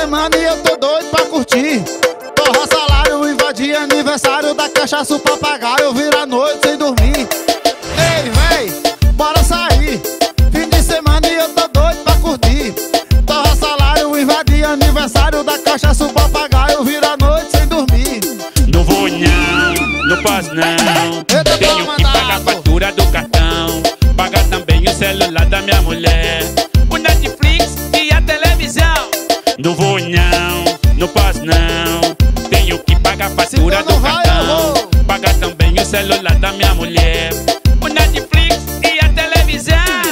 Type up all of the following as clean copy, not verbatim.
semana e eu tô doido pra curtir. Torrar salário, invadir aniversário da cachaça, o papagaio, vira noite sem dormir. Ei, véi, bora sair. Fim de semana e eu tô doido pra curtir. Torrar salário, invadir aniversário da cachaça, o papagaio, vira noite sem dormir. Não vou não posso não. Tenho que pagar a fatura do cartão, pagar também o celular da minha mulher, o Netflix e a televisão. Não vou não posso não. Tenho que pagar a fatura do cartão, pagar também o celular da minha mulher, o Netflix e a televisão.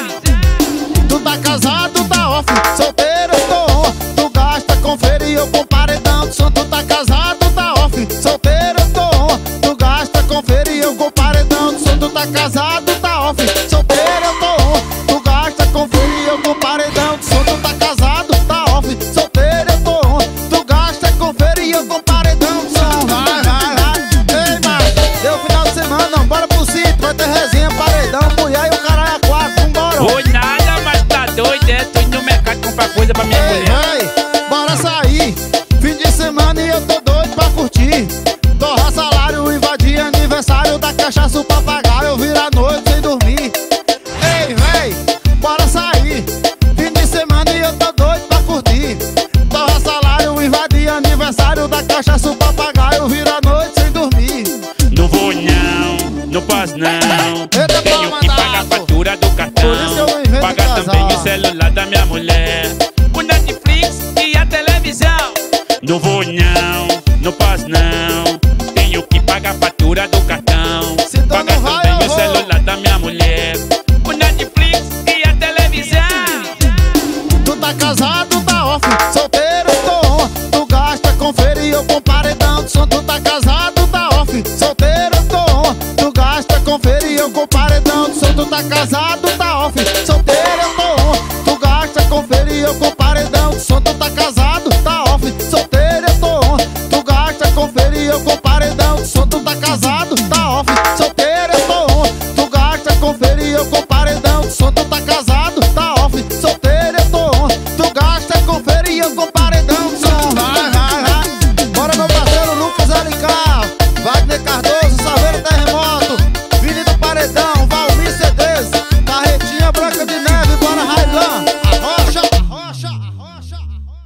Tu tá casado, tá off, solteiro, eu tô on. Tu gasta com feira e eu com paredão de som. Tu tá casado, tá off, solteiro, eu tô on. Tu gasta com feira e eu com paredão de som. Tu tá casado, tá off, solteiro, eu tô on. Tu gasta com feira e eu com paredão de som. Tu tá casado, tá off, solteiro, eu tô on. Tu gasta com feira e eu com paredão de som. Vai, vai, vai. Ei, macho, deu final de semana, não, bora pro sítio. Vai ter resenha, paredão, mulher e o caralho a quatro, vambora. Oi, nada, mas tá doido, tô indo no mercado comprar coisa pra minha mulher. Ei, bora sair. Fim de semana e eu tô doido pra curtir. Torrar salário, invadir aniversário da cachaça, o papagaio, vira noite sem dormir. Ei, véi, bora sair. Fim de semana e eu tô doido pra curtir. Torrar salário, invadir aniversário da cachaça, o papagaio, vira noite sem dormir. Não vou não posso não. Tenho que pagar a fatura do cartão, pagar também o celular da minha mulher, o Netflix e a televisão. Não vou não posso não. Tenho que pagar a fatura do cartão, pagar também o celular da minha mulher, o Netflix e a televisão. Tu tá casado, tá off, solteiro, eu tô on. Tu gasta com feira e eu com paredão de som. Tu tá casado, tá off, solteiro, eu tô on. Tu gasta com feira e eu com paredão de som. Tu tá casado, tá off, solteiro, eu tô on. Tu gasta com feira e eu com paredão de som. Tu tá casado, tá off, solteiro, eu tô on. Tu gasta com feira e eu com paredão de som. Tu tá casado, tá off, solteiro, eu tô on. Tu gasta com feira e eu com paredão de som. Tu tá casado, tá off, solteiro, eu tô on. Tu gasta com feira e eu com paredão de som. Vai, vai, vai. Bora, meu parceiro Lucas Alencar, Wagner Cardoso, Saveiro Terremoto, Vini do Paredão, Valmir CDs, Carretinha Branca de Neve, bora Railan, arrocha, arrocha, arrocha.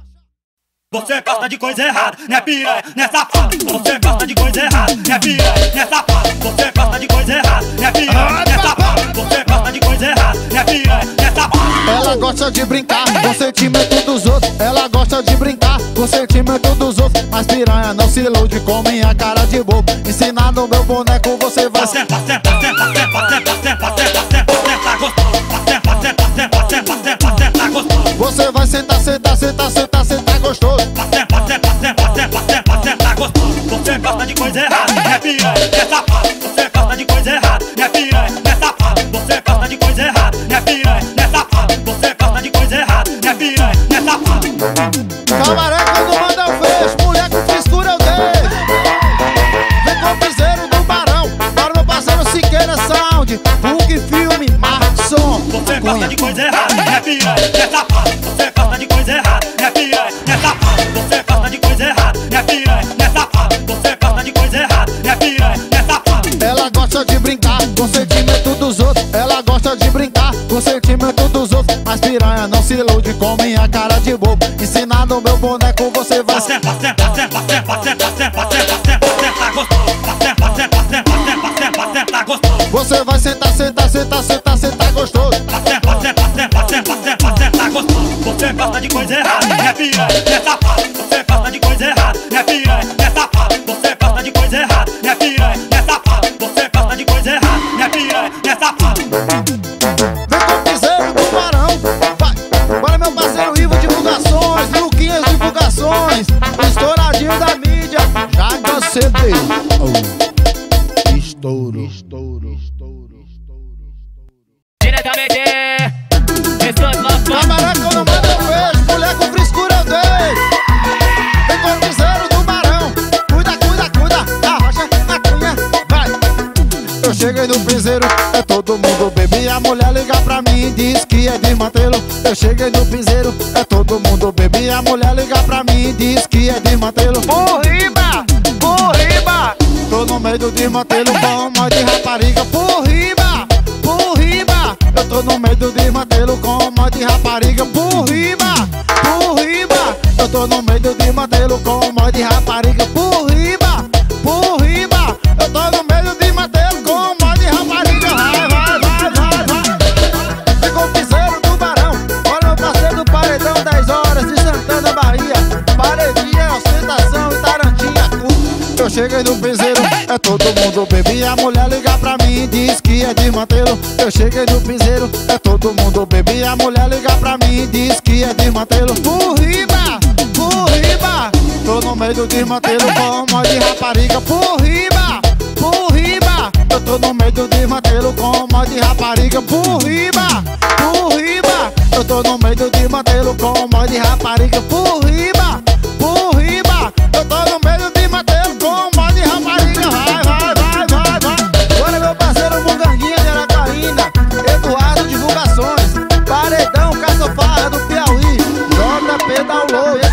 Você gosta de coisa errada, né piranha, né safado. Você gosta de coisa errada, né piranha, né safado. Você gosta de coisa errada, né piranha, né safado. Você gosta de coisa errada, né piranha, né safado. Ela gosta de brincar com o sentimento dos outros. Ela gosta de brincar com o sentimento dos outros. Mas piranha não se ilude com minha cara de bobo. Ensinado meu boneco você vai senta, senta, senta, senta, senta, senta, senta, senta, senta, gostoso. Senta, senta, senta, senta, senta, senta, gostoso. Você vai sentar, sentar, sentar, sentar, sentar gostoso. Senta, senta, senta, senta, senta, senta, gostoso. Você gosta de coisa errada, né piranha, né safado. Você gosta de coisa errada, né piranha, né safado. Você gosta de coisa errada, né piranha, né safado. Você gosta de coisa errada, né piranha, né safado. Camaré quando manda eu fecho, mulher com frescura eu deixo. Vem com o piseiro do Barão, para meu parceiro Siqueira Sound, Hulk Filme, Markson. Você gosta de coisa errada, né piranha, né safado. Você gosta de coisa errada, né piranha, né safado. Você gosta de coisa errada, né piranha, né safado. Você gosta de coisa errada, né piranha, né safado. Ela gosta de brincar com o sentimento dos outros. Ela gosta de brincar com o sentimento dos outros. Mas piranha não se ilude com minha cara de bobo. Ensinado meu boneco você vai senta, senta, senta, senta, senta, senta, senta, senta, senta, gostoso. Senta, senta, senta, senta, senta, senta, gostoso. Você vai sentar, sentar, sentar, sentar, sentar gostoso. Senta, senta, senta, senta, senta, senta, gostoso. Você gosta de coisa errada, né piranha, né safado. Você gosta de coisa errada, né piranha, né safado. Você gosta de coisa errada, né piranha, né safado. Você gosta de coisa errada, né piranha, né safado. Vem com o piseiro do Barão, vai. Bora meu parceiro Ivo Divulgações, Luquinhas Divulgações, estouradinho da mídia, Jaga CD. Oh. Estouro. Diretamente, Camaré quando manda eu vejo, mulher com frescura eu deixo. Vem com o piseiro do Barão, cuida, cuida, cuida, arrocha, a cunha, vai. Eu cheguei no piseiro, é todo mundo bebe. A mulher liga pra mim mim, diz que é desmantelo. Eu cheguei no piseiro, é todo mundo bebe. A mulher liga pra mim, diz que é desmantelo. Por riba, tô no meio do desmantelo com mod de rapariga. Por riba, eu tô no meio do desmantelo com mod de rapariga. Por riba, eu tô no meio do desmantelo com mod de rapariga. Por riba, eu tô no meio do desmantelo com mod de rapariga. Vai. Ficou o piseiro do Barão, olha o parceiro do Paredão, 10 horas de Santana, Bahia. Paredinha, ostentação e tarantinha curta. Eu cheguei no piseiro, é todo mundo bebe. A mulher liga pra mim, diz que é desmantelo. Eu cheguei no piseiro, é todo mundo bebe. A mulher liga pra mim, diz que é desmantelo. Por riba, tô no meio do desmantelo com mod de rapariga. Por riba, eu tô no meio do desmantelo com mod de rapariga. Por riba, eu tô no meio do desmantelo com mod de rapariga. Por riba, eu tô no meio do desmantelo com mod de rapariga. Vai. Agora meu parceiro Muganguinha de Aracaína, Eduardo Divulgações, Paredão Caçofarra do Piauí, JP Download.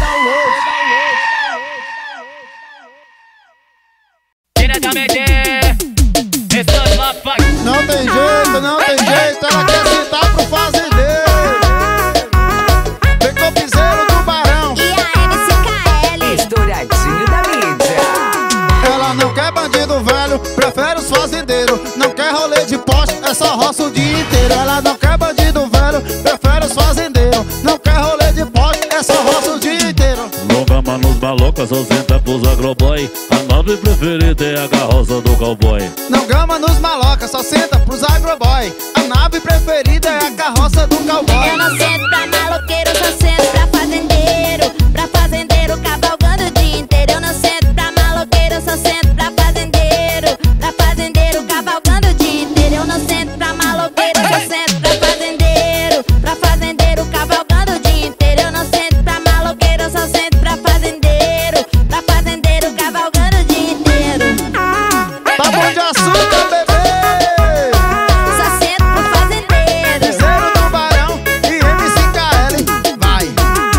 Diretamente, estou lá, pai. Não tem jeito, ela quer sentar pro fazendeiro. Vem com o piseiro do Barão. E a MCKL, estouradinho da mídia. Ela não quer bandido velho, prefere os fazendeiros. Não quer rolê de poste, é só roça o dia inteiro. Ela não quer bandido velho, prefere os fazendeiros. Não quer rolê de poste, é só roça o dia inteiro. Longa manos malocas, só senta pros agroboy. A nave preferida é a carroça do cowboy. Não gama nos malocas, só senta pros agroboy. A nave preferida é a carroça do cowboy. Eu não sento pra maloqueiro, só sento pra fazendeiro cavalgando o dia inteiro. Eu não sento pra maloqueiro, só sento pra fazendeiro cavalgando o dia inteiro. Eu não sento pra maloqueiro, só sento pra fazendeiro cavalgando o dia inteiro. Eu não sento pra maloqueiro, só sento pra fazendeiro cavalgando o dia inteiro. Tá bom de açúcar, bebê. Só sento pro fazendeiro. Piseiro do Barão e MCKL, vai.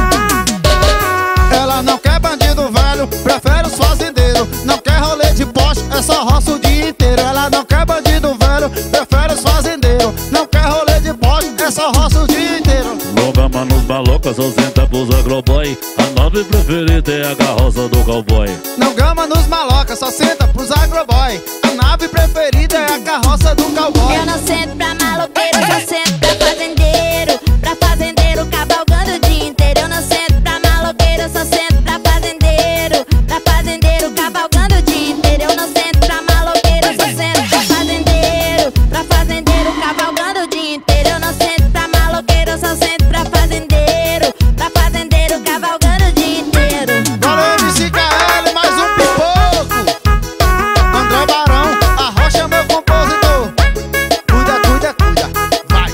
Ela não quer bandido velho, prefere os fazendeiros. Não quer rolê de poste, é só roça o dia inteiro. Ela não quer bandido velho, prefere os fazendeiros. Não quer rolê de poste, é só roça o dia inteiro. Longa manos malocas, só senta pros agroboy. A nave preferida é a carroça do cowboy. Não gama nos malocas, só senta pros agroboy. A nave preferida é a carroça do cowboy. Eu não sento pra maloqueiro, só sento pra fazendeiro cavalgando o dia inteiro. Eu não sento pra maloqueiro, só sento pra fazendeiro cavalgando o dia inteiro. Eu não sento pra maloqueiro, só sento pra fazendeiro cavalgando o dia inteiro. Eu não sento pra maloqueiro, só sento pra fazendeiro cavalgando o dia inteiro. Valeu, MCKL, mais um pipoco. André Barão, a Rocha é meu compositor. Cuida, vai.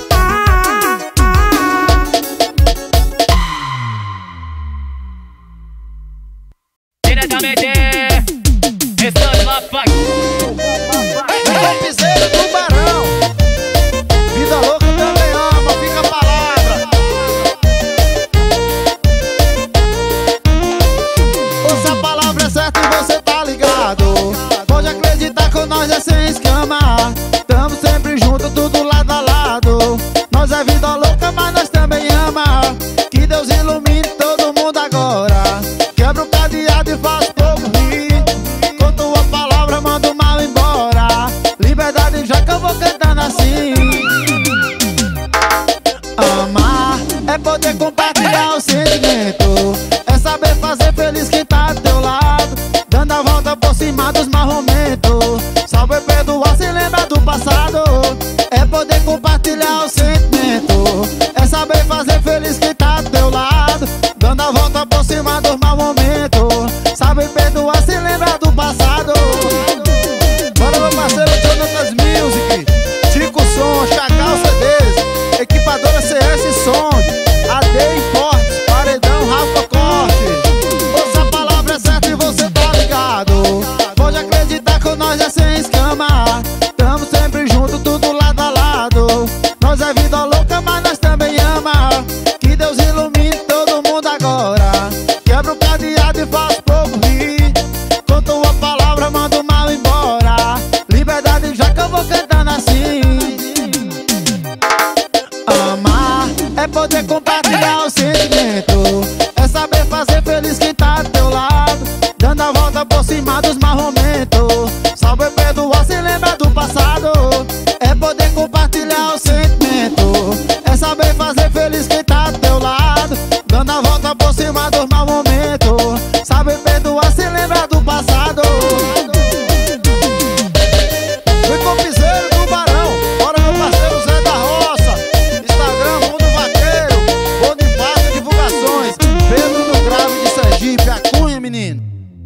Diretamente, estou lá, pai. Vem com o piseiro do Barão. Vida louca também ama, fica a palavra. Ouça a palavra certa e você tá ligado. Pode acreditar que nós é sem escama. Tamo sempre junto, tudo lado a lado. Nós é vida louca, mas nós também ama. Que Deus ilumine todo mundo agora. Quebra o cadeado e faz o povo rir. Com tua palavra manda o mal embora. Liberdade já que eu vou cantando assim. Amar é poder compartilhar o sentimento. É saber fazer feliz quem tá do teu lado. Dando a volta por cima dos maus momentos. Saber perdoar sem lembrar do passado. É poder compartilhar o sentimento. É saber fazer feliz quem tá do teu lado. Dando a volta por cima dos maus momentos. Saber perdoar sem lembrar do passado. Bora meu parceiro Jonathan Music, Tico Som, Chacal CDs, Equipadora CS Sound, AD Importes, Paredão Rafa Corte. Ouça a palavra certa e você tá ligado. Pode acreditar que nós é sem escama. Tamo sempre junto, tudo lado a lado. Nós é vida louca, mas menino.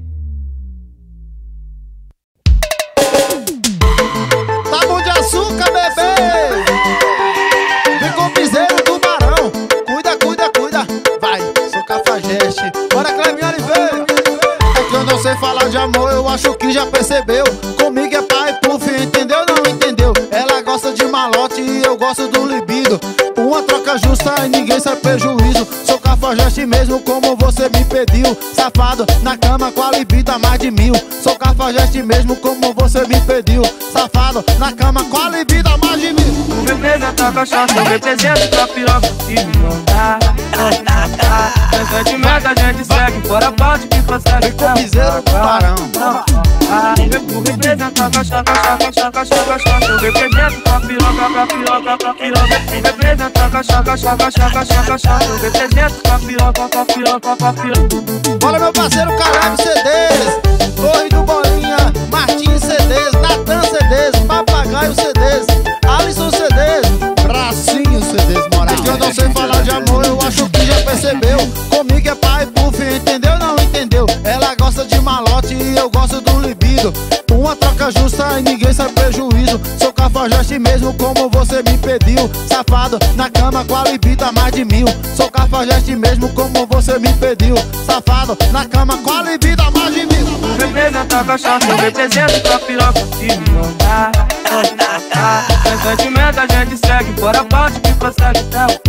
Tá bom de açúcar, bebê. Vem com o piseiro do barão. Cuida, cuida, cuida. Vai, sou cafajeste. Bora, Clevinho Oliveira. É que eu não sei falar de amor, eu acho que já percebeu. Comigo é pai, puff, entendeu? Não entendeu? Ela gosta de malote e eu gosto do libido. Uma troca justa e ninguém sai prejuízo. Sou cafajeste mesmo como você me pediu. Safado, na cama com a libido a mais de 1000. Sou cafajeste mesmo como você me pediu. Safado, na cama com a libido a mais de 1000. Tu representa a cachaça, eu represento tua piroca. E não dá, sem sentimento a gente segue. Fora parte que consegue. Vem com o piseiro do barão. Tu representa a cachaça, cachaça. Eu represento tua piroca. Tu representa a cachaça. Eu represento tua piroca. Bora, meu parceiro Caleb CDs, Torre do Bolinha, Martins CDs, Natan CDs, Papagaio CDs, Alisson CDs, Bracinho CDs, moral. É que eu não sei falar de amor, eu acho que já percebeu. Comigo é pai, puff, entendeu? Não entendeu? Ela gosta de malote e eu gosto do libido. Uma troca justa e ninguém sai prejuízo. Sou cafajeste mesmo como você me pediu. Safado, na cama com a libido a mais de 1000. Sou cafajeste mesmo como você me pediu. Safado, na cama com a libido a mais de 1000. Tu representa a cachaça, eu represento tua piroca. E não dá, sem sentimento a gente segue. Fora parte que consegue.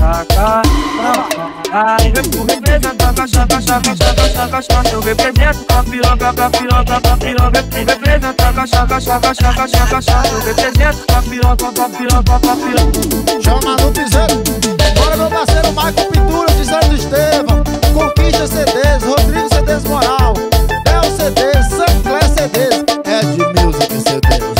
Tu representa a cachaça, eu represento tua piroca. Tu representa a cachaça, eu represento tua piroca. Chama no piseiro. Bora, meu parceiro Michael Pintura de Santo Estevão, Conquista CDs, Rodrigo CDs Moral, Del CDs, Sancler CDs, Ed Music CDs.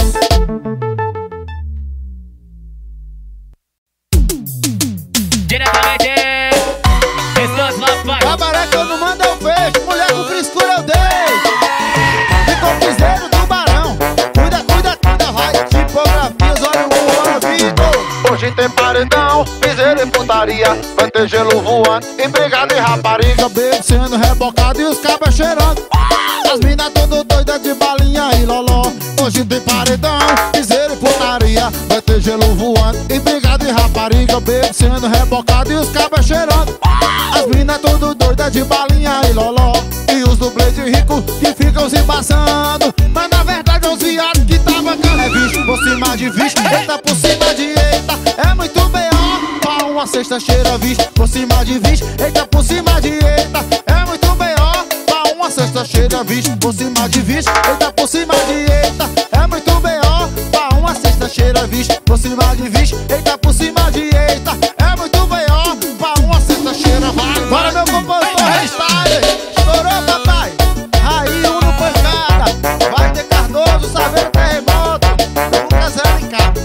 Diretamente, estou motherfuckers. Cabaré que eu não mando eu fecho, mulher com frescura eu deixo. Vem com o piseiro do barão. Cuida, cuida, cuida, vai. Tipografias, olha o ouvido. Hoje tem paredão, piseiro e putaria. Vai ter gelo voando, embrigado e rapariga. Bebo sendo rebocado e os cabas cheirando. As minas tudo doidas de balinha e loló. Hoje tem paredão, piseiro e putaria. Vai ter gelo voando, embrigado e rapariga. Bebo sendo rebocado e os cabas cheirando. As minas tudo doidas de balinha e loló. E os dublês de rico que ficam se passando. Mas na verdade é os viados que tá bacana. É bicho por cima de bicho, eita por cima de eita. É muito B.O. pra uma sexta cheira bicho por cima de bicho, eita por cima de eita. É muito B.O. pra uma sexta cheira bicho por cima de bicho, eita por cima de eita. É muito B.O. pra uma sexta cheira bicho por cima de bicho, eita por cima de eita. É muito B.O. pra uma sexta cheira. Vai, bora meu compositor Restyle. Estourou, papai. Aí, Uno pancada. Vai ter Cardoso, Saveiro Terremoto, Lucas Elincado.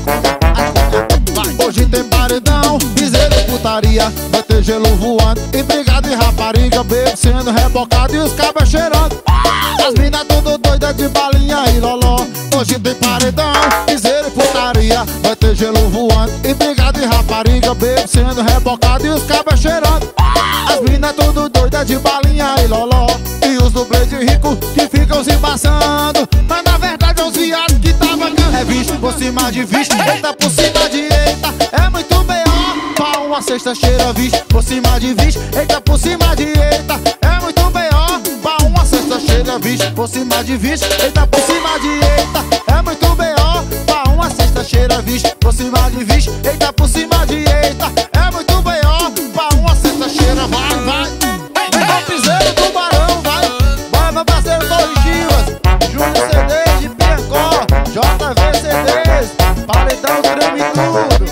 Vai. Hoje tem paredão, piseiro e putaria. Vai ter gelo voando, embrigado e rapariga. Bebo sendo rebocado e os cabas cheirando. As minas tudo doidas de balinha e loló. Hoje tem paredão, piseiro e putaria. Vai ter gelo voando, embrigado e rapariga. Bebo sendo rebocado e os cabas cheirando. As minas tudo doidas de balinha e loló. E os dublês de rico que ficam se passando. Mas na verdade é os viados que tá bacana. É bicho por cima de bicho, eita por cima de eita. É muito B.O. pra uma sexta cheira bicho por cima de bicho, eita por cima de eita. É muito B.O. pra uma sexta cheira bicho por cima de bicho, eita por cima de eita. É muito B.O. pra uma sexta cheira bicho por cima de bicho, eita por cima de eita. É muito B.O. pra uma sexta cheira. Vai, vai. Vem com o piseiro do barão, vai. Bora meu parceiro Torres Chivas, Júnior CDs de Piancó, JV CDs, Paredão Trame tudo.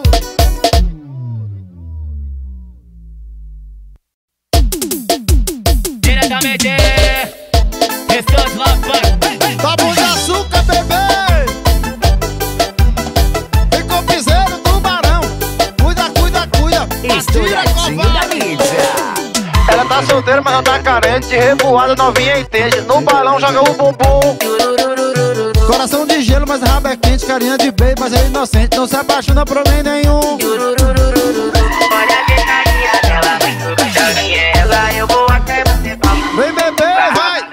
Diretamente, estou motherfuckers. Tá bom de açúcar, bebê. Vem com o piseiro do barão. Cuida, cuida, cuida. Estouradinho da mídia. Ela tá solteira, mas anda carente. De revoada, novinha entende. No balão joga o bumbum. Coração de gelo, mas rabo é quente. Carinha de beijo, mas é inocente. Não se apaixona por nem nenhum. Olha a carinha dela, vai jogar chavinha. Eu vou até você. Vem, bebê, vai.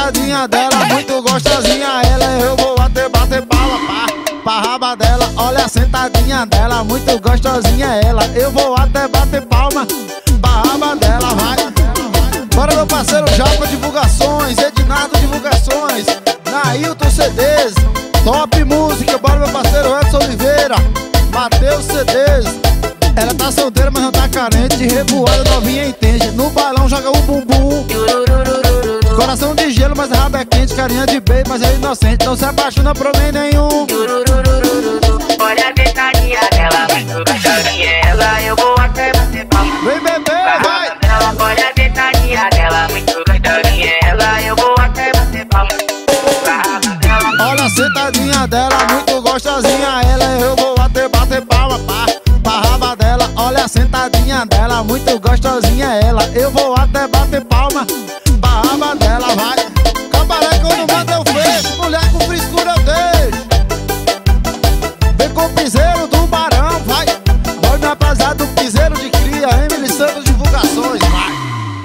sentadinha dela, muito gostosinha ela. Eu vou até bater palma pra raba dela. Olha a sentadinha dela, muito gostosinha ela. Eu vou até bater palma pra raba dela, vai. Bora meu parceiro Japa Divulgações, Ednardo Divulgações, Nailton CDs, Top Música. Bora meu parceiro Edson Oliveira, Mateus CDs. Ela tá solteira, mas não tá carente, de revoada novinha entende. No balão joga o bumbum, coração de gelo, mas a raba é quente. Carinha de bem, mas é inocente, não se apaixona por homem nenhum. Olha a sentadinha dela, muito gostosinha ela. Eu vou até bater palma. Vem bebê, vai! Olha a sentadinha dela, muito gostosinha ela. Eu vou até bater palma. Olha a sentadinha dela, muito gostosinha ela. Eu vou até bater palma pra raba dela. Olha a sentadinha dela, muito gostosinha ela. Eu vou até bater palma pra raba dela, vai. Cabaré quando manda eu fecho, mulher com frescura eu deixo. Vem com o piseiro do Barão, vai. Bora me apesar do piseiro de cria, Emily Santos Divulgações, vai.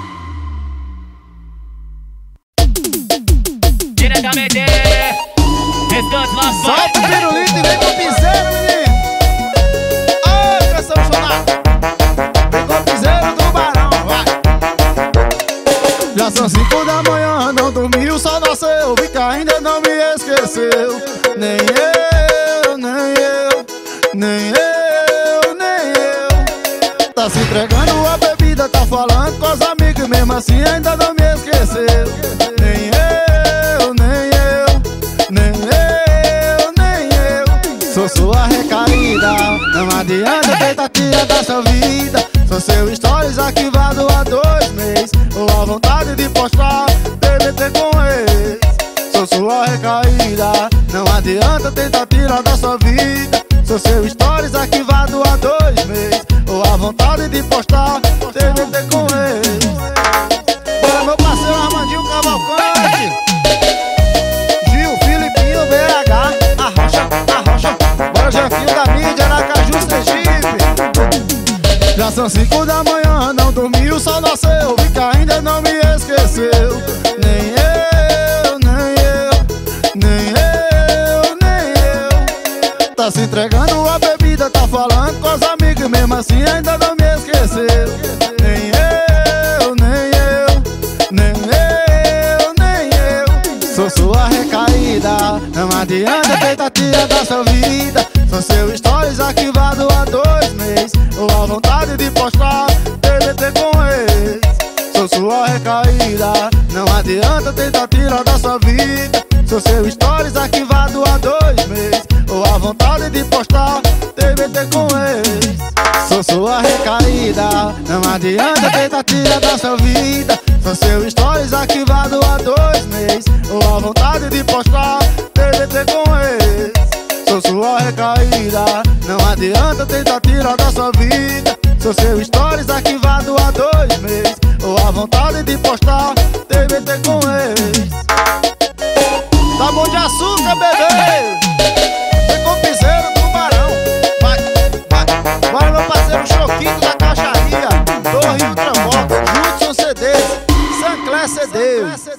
Diretamente, Restantes La Funk. Solta o pirulito e vem com o piseiro, menino. Ai, canção sonata. Vem com o piseiro do Barão, vai. Já são 5 da manhã, não dormi, o sol nasceu. Vi que ainda não me esqueceu. Nem eu, nem eu, nem eu, nem eu. Tá se entregando a bebida, tá falando com os amigos e mesmo assim ainda não me esqueceu. Nem eu, nem eu, nem eu, nem eu. Sou sua recaída, não adianta tentar tirar da sua vida. Sou seu stories arquivado há 2 meses, ou a vontade de postar TBT com ex. Sou sua recaída, não adianta tentar tirar da sua vida. Sou seu stories arquivado há 2 meses, ou a vontade de postar TBT com ex. Bora meu parceiro Armandinho Cavalcante, Gil, Filipinho, BH, Arrocha. Bora Jefinho da mídia, Aracaju, Sergipe. Já são 5 da manhã, não dormi, o sol nasceu. Vi que ainda não me esqueceu. Nem eu, nem eu, nem eu, nem eu. Tá se entregando a bebida, tá falando com os amigos e mesmo assim ainda não me esqueceu. Nem eu, nem eu, nem eu, nem eu. Sou sua recaída, não adianta tentar tirar da sua vida. Sou seu stories arquivado há 2 meses, ou a vontade de postar TBT com ex. Sou sua recaída, não adianta tentar tirar da sua vida. Sou seu stories arquivado há 2 meses, ou a vontade de postar TBT com ex. Sou sua recaída, não adianta tentar tirar da sua vida. Sou seu stories arquivado há 2 meses, ou a vontade de postar TBT com ex. Sou sua recaída, não adianta tentar tirar da sua vida. Sou seu stories arquivado há 2 meses, ou a vontade de postar TBT com ex. Tá bom de açúcar, bebê. Vem com o piseiro do Barão, vai, vai. Bora meu parceiro Choquinho da Caixaria, do Rio Tramota, Judson CDs, Sancler CDs.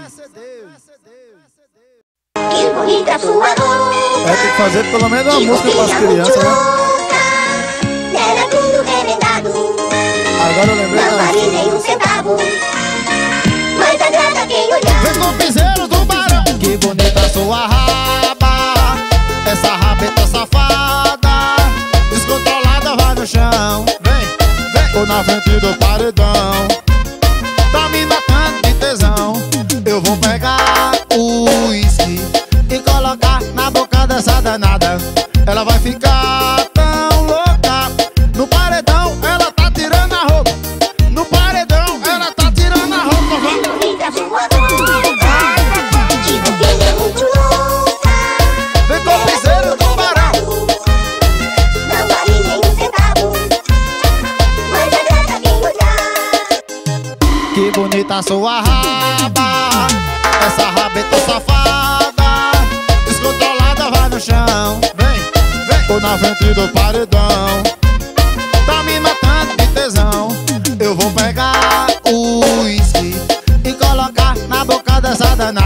Que bonita sua boca. Tem que fazer pelo menos uma música para as crianças, né? Era tudo remendado. Agora eu lembrei não vale nem um centavo. Mas agrada quem olhar. Vem com o piseiro do Barão. Que bonita sua raba, essa rabeta safada, descontrolada vai no chão. Vem, ou na frente do paredão. Tá me matando de tesão. Eu vou pegar o uísque e colocar na boca dessa danada. Ela vai ficar tão louca. No paredão ela tá tirando a roupa. No paredão ela tá tirando a roupa. Bonita sua boca. Que você é muito louca. Vem com o piseiro do Barão. Não vale nem um centavo. Mas agrada quem olhar. Que bonita sua raba, essa rabeta safada, descontrolada vai no chão. Vem, ou na frente do paredão. Tá me matando de tesão. Eu vou pegar o uísque e colocar na boca dessa danada.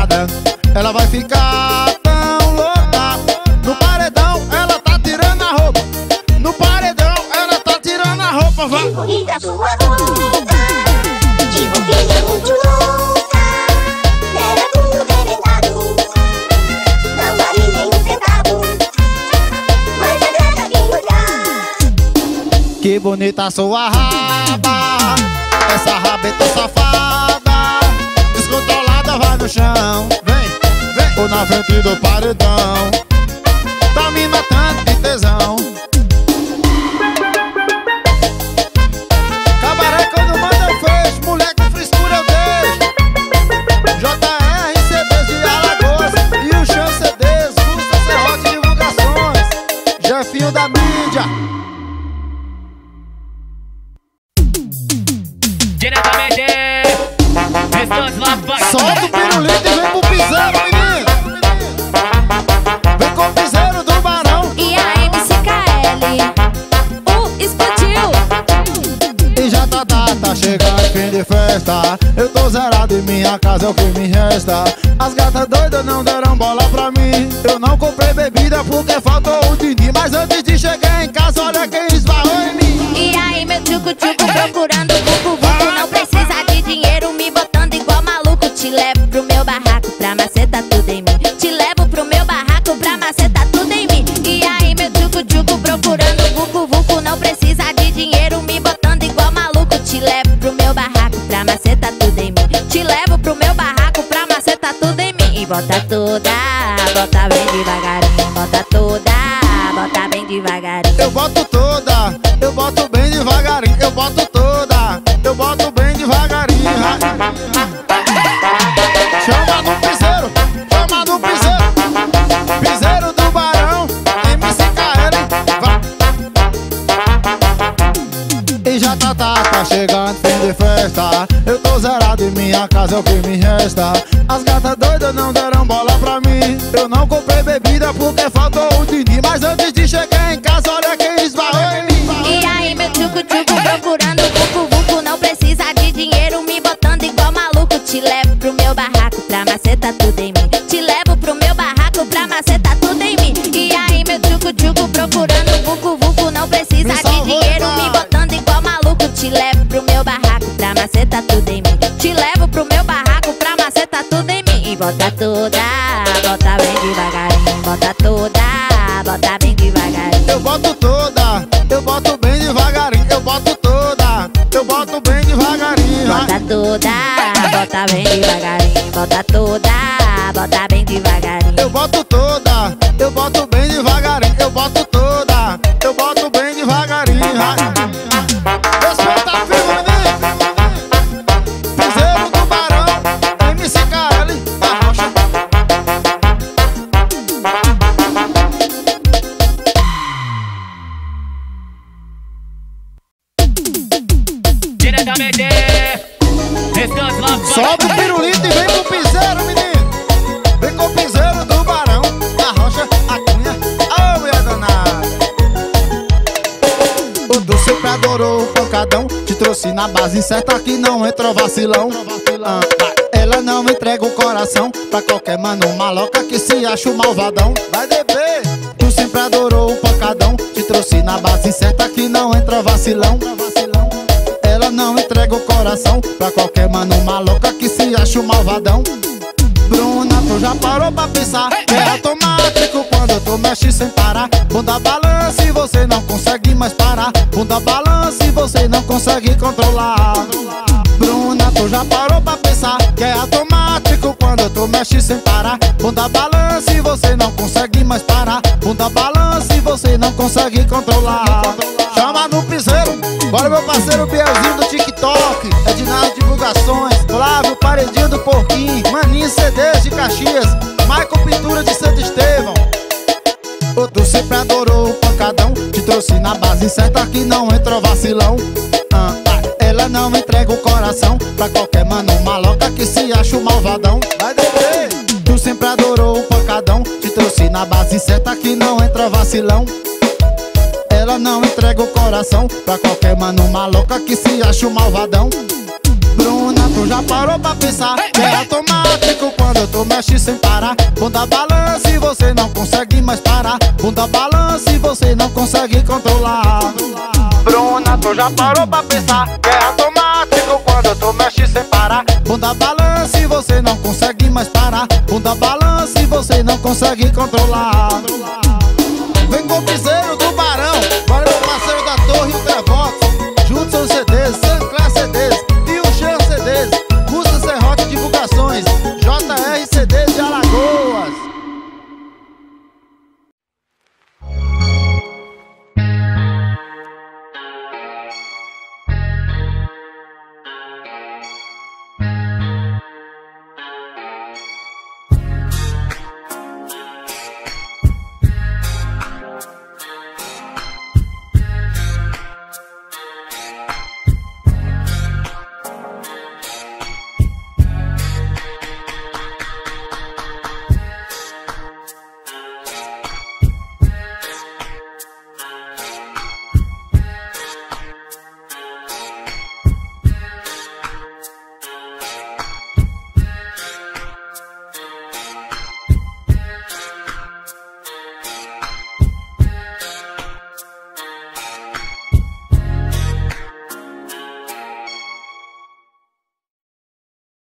bonita sua roupa. Que roupinha muito louca. Era tudo remendado. Não vale nem um centavo, mas agrada quem olhar. Que bonita sua raba, essa rabeta safada, descontrolada vai no chão. Vem, ou na frente do paredão, tá me matando de tesão. Cabaré quando manda eu fecho, mulher com frescura eu deixo. JR, CDs de Alagoas e o Chan CDs, Gusta Serrote Divulgações, Jefinho da mídia. Diretamente, Restante Las Vegas. Solta o pirulito e vem pro piseiro, menino. Vem com o piseiro do Barão. E a MCKL, explodiu. E já tá chegando fim de festa. Eu tô zerado em minha casa, é o que me resta. As gatas doidas não deram bola pra mim. Eu não comprei bebida porque faltou o din-din. Mas antes de chegar em casa, olha quem esbarrou em mim. E aí meu tchucu-tchucu procurando vucu-vucu. Não precisa de dinheiro, me botando igual maluco. Te levo pro meu barraco pra macetar tudo em mim. Te levo pro meu barraco pra macetar tudo em mim. E aí meu tchucu-tchucu procurando vucu-vucu. Não precisa de dinheiro, me botando igual maluco. Te levo pro meu barraco pra macetar tudo em mim. Te levo pro meu barraco pra macetar tudo em mim. E bota toda, bota bem devagarinho. Bota toda, bota bem devagarinho. Eu boto toda, eu boto bem devagarinho. Eu boto toda, eu boto bem devagarinho. Chama no piseiro, chama no piseiro. Piseiro do Barão, MCKL, vai. E já tá chegando fim de festa. Eu tô zerado em minha casa, é o que me resta. As gatas doidas não deram bola pra mim. Eu não comprei bebida porque faltou o din-din. Mas antes de chegar em casa, olha quem esbarrou em mim. E aí meu tchucu-tchucu procurando vucu-vucu. Não precisa de dinheiro, me botando igual maluco. Te levo pro meu barraco pra macetar tudo em mim. Te levo pro meu barraco pra macetar tudo em mim. E aí meu tchucu-tchucu procurando vucu-vucu. Não precisa de dinheiro, me botando igual maluco. Te levo pro meu barraco pra macetar tudo em mim. Te levo pro meu barraco pra macetar tudo em mim. E bota toda, bota bem devagarinho. Bota toda, bota bem devagarinho. Eu boto toda, eu boto bem devagarinho. Eu boto toda, eu boto bem devagarinho. Bota toda, bota bem devagarinho. Bota toda, bota bem devagarinho. Eu boto toda, eu boto bem devagarinho. Eu boto toda, eu boto bem devagarinho. Respeita a firma, menino. Piseiro do Barão, MCKL, a rocha. Diretamente, Restante Las Vegas. Sobe o pirulito e vem pro piseiro, menino. Vem com o piseiro do Barão, a rocha, a cunha, ô mulher danada. O do sempre adorou o pancadão. Te trouxe na base certa que não entrou vacilão. Ela não entrega o coração pra qualquer mano maloca que se acha o malvadão. Vai beber. Tu sempre adorou o pancadão. Te trouxe na base certa que não entra vacilão. Ela não entrega o coração pra qualquer mano maloca que se acha o malvadão. Bruna, tu já parou pra pensar que é automático quando tu mexe sem parar. Bunda balança e você não consegue mais parar. Bunda balança e você não consegue controlar. Bruna, tu já parou pra pensar que é automático quando tu mexe sem parar. Bunda balança e você não consegue mais parar. Bunda balança e você não consegue controlar. Chama no piseiro, bora meu parceiro Bielzinho do TikTok, Edinaldo Divulgações, Flávio Paredinho do Porquinho, Maninho CDs de Caxias, Michael Pintura de Santo Estevão. O tu sempre adorou o pancadão. Te trouxe na base certa que não entrou vacilão. Ela não entrega o coração pra qualquer mano maloca que se acha o malvadão. Vai beber. Tu sempre adorou o pancadão. Te trouxe na base certa que não entra vacilão. Ela não entrega o coração pra qualquer mano maloca que se acha o malvadão. Bruna, tu já parou pra pensar que é automático quando tu mexe sem parar. Bunda balança e você não consegue mais parar. Bunda balança e você não consegue controlar. Bruna, tu já parou pra pensar que é automático quando tu mexe sem parar. Bunda balança e você não consegue mais parar. Bunda balança e você não consegue controlar.